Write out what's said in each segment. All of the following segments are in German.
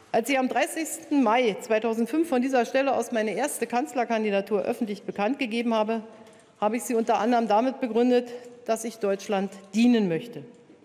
Als ich am 30. Mai 2005 von dieser Stelle aus meine erste Kanzlerkandidatur öffentlich bekannt gegeben habe, habe ich sie unter anderem damit begründet, dass ich Deutschland dienen möchte.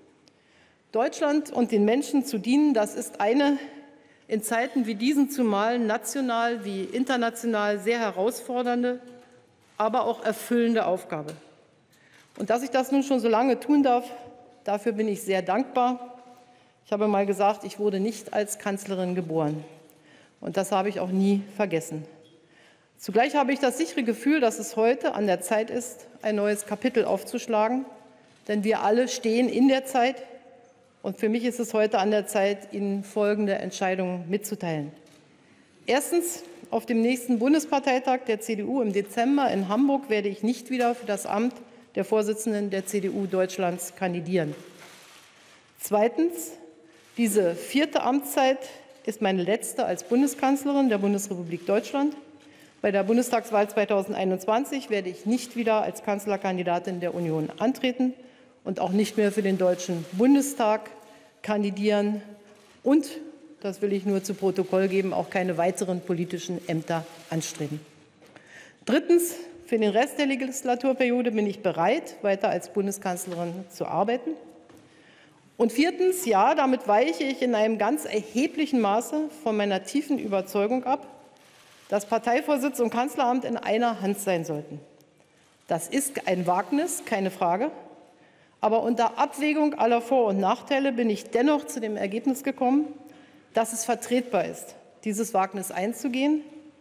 Deutschland und den Menschen zu dienen, das ist eine in Zeiten wie diesen zumal national wie international sehr herausfordernde, aber auch erfüllende Aufgabe. Und dass ich das nun schon so lange tun darf, dafür bin ich sehr dankbar. Ich habe mal gesagt, ich wurde nicht als Kanzlerin geboren. Und das habe ich auch nie vergessen. Zugleich habe ich das sichere Gefühl, dass es heute an der Zeit ist, ein neues Kapitel aufzuschlagen. Denn wir alle stehen in der Zeit. Und für mich ist es heute an der Zeit, Ihnen folgende Entscheidungen mitzuteilen. Erstens, auf dem nächsten Bundesparteitag der CDU im Dezember in Hamburg werde ich nicht wieder für das Amt der Vorsitzenden der CDU Deutschlands kandidieren. Zweitens, diese 4. Amtszeit ist meine letzte als Bundeskanzlerin der Bundesrepublik Deutschland. Bei der Bundestagswahl 2021 werde ich nicht wieder als Kanzlerkandidatin der Union antreten und auch nicht mehr für den Deutschen Bundestag kandidieren und, das will ich nur zu Protokoll geben, auch keine weiteren politischen Ämter anstreben. Drittens, für den Rest der Legislaturperiode bin ich bereit, weiter als Bundeskanzlerin zu arbeiten. Und viertens, ja, damit weiche ich in einem ganz erheblichen Maße von meiner tiefen Überzeugung ab, dass Parteivorsitz und Kanzleramt in einer Hand sein sollten. Das ist ein Wagnis, keine Frage. Aber unter Abwägung aller Vor- und Nachteile bin ich dennoch zu dem Ergebnis gekommen, dass es vertretbar ist, dieses Wagnis einzugehen.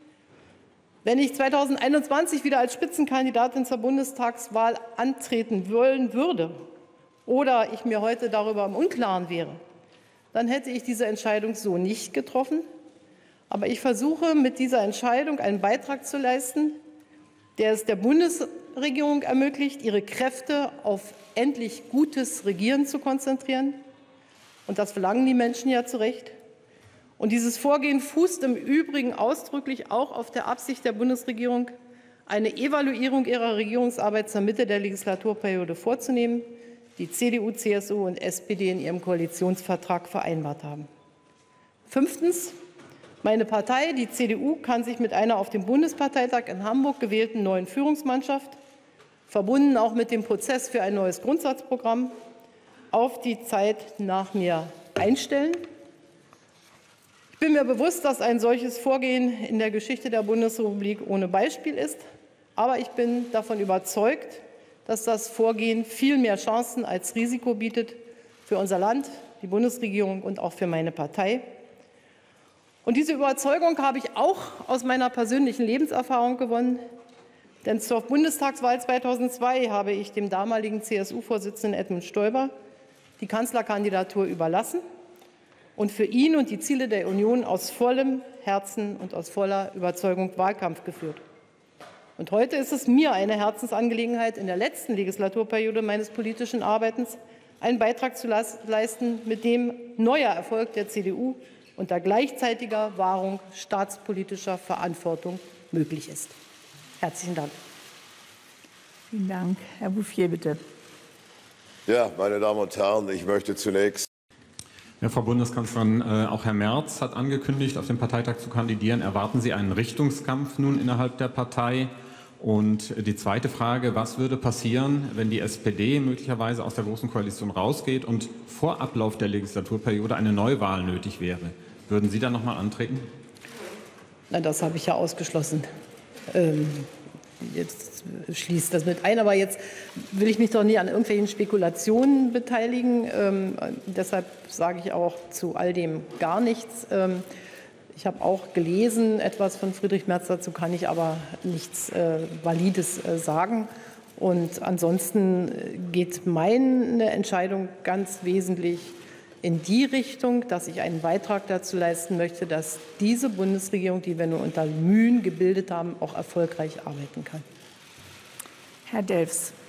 Wenn ich 2021 wieder als Spitzenkandidatin zur Bundestagswahl antreten wollen würde oder ich mir heute darüber im Unklaren wäre, dann hätte ich diese Entscheidung so nicht getroffen. Aber ich versuche mit dieser Entscheidung einen Beitrag zu leisten, der es der Bundesregierung ermöglicht, ihre Kräfte auf endlich gutes Regieren zu konzentrieren. Und das verlangen die Menschen ja zu Recht. Und dieses Vorgehen fußt im Übrigen ausdrücklich auch auf der Absicht der Bundesregierung, eine Evaluierung ihrer Regierungsarbeit zur Mitte der Legislaturperiode vorzunehmen, die CDU, CSU und SPD in ihrem Koalitionsvertrag vereinbart haben. Fünftens. Meine Partei, die CDU, kann sich mit einer auf dem Bundesparteitag in Hamburg gewählten neuen Führungsmannschaft, verbunden auch mit dem Prozess für ein neues Grundsatzprogramm, auf die Zeit nach mir einstellen. Ich bin mir bewusst, dass ein solches Vorgehen in der Geschichte der Bundesrepublik ohne Beispiel ist. Aber ich bin davon überzeugt, dass das Vorgehen viel mehr Chancen als Risiko bietet für unser Land, die Bundesregierung und auch für meine Partei. Und diese Überzeugung habe ich auch aus meiner persönlichen Lebenserfahrung gewonnen. Denn zur Bundestagswahl 2002 habe ich dem damaligen CSU-Vorsitzenden Edmund Stoiber die Kanzlerkandidatur überlassen und für ihn und die Ziele der Union aus vollem Herzen und aus voller Überzeugung Wahlkampf geführt. Und heute ist es mir eine Herzensangelegenheit, in der letzten Legislaturperiode meines politischen Arbeitens einen Beitrag zu leisten, mit dem neuer Erfolg der CDU unter gleichzeitiger Wahrung staatspolitischer Verantwortung möglich ist. Herzlichen Dank. Vielen Dank. Herr Bouffier, bitte. Ja, meine Damen und Herren, ich möchte zunächst. Ja, Frau Bundeskanzlerin, auch Herr Merz hat angekündigt, auf dem Parteitag zu kandidieren. Erwarten Sie einen Richtungskampf nun innerhalb der Partei? Und die zweite Frage, was würde passieren, wenn die SPD möglicherweise aus der Großen Koalition rausgeht und vor Ablauf der Legislaturperiode eine Neuwahl nötig wäre? Würden Sie dann noch mal antreten? Na, das habe ich ja ausgeschlossen. Jetzt schließt das mit ein, aber jetzt will ich mich doch nie an irgendwelchen Spekulationen beteiligen. Deshalb sage ich auch zu all dem gar nichts. Ich habe auch gelesen, etwas von Friedrich Merz, dazu kann ich aber nichts Valides sagen. Und ansonsten geht meine Entscheidung ganz wesentlich in die Richtung, dass ich einen Beitrag dazu leisten möchte, dass diese Bundesregierung, die wir nur unter Mühen gebildet haben, auch erfolgreich arbeiten kann. Herr Delfs.